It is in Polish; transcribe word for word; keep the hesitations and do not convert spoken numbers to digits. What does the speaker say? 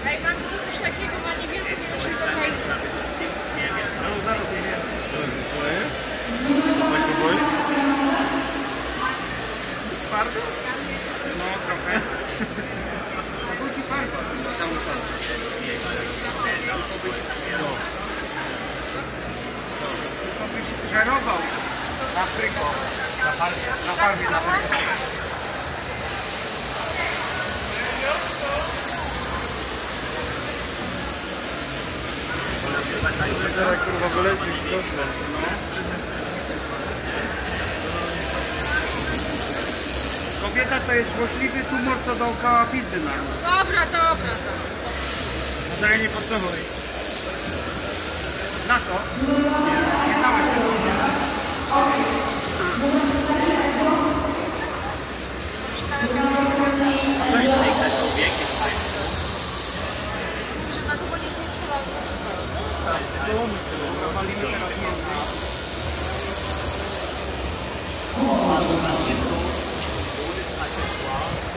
Ej, mam tu coś takiego, ma nie wiem, to się zapali. No zaraz nie wiem. Co jest? Tak to boi? Farby? No trochę. A był ci farba cały czas. No. Co? Tylko byś żerował na fryko. Na farbie. Na farbie, na fryko. Teraz kurwa wyleci w kosmos. Kobieta to jest złośliwy tumor, co dookoła pizdy narósł. Dobra, dobra, dobra. No to ja nie podsuwaj. Znasz to? Nie, nie znałaś tego. Że na długo nie zwiększyła. Dobra, walimy teraz między.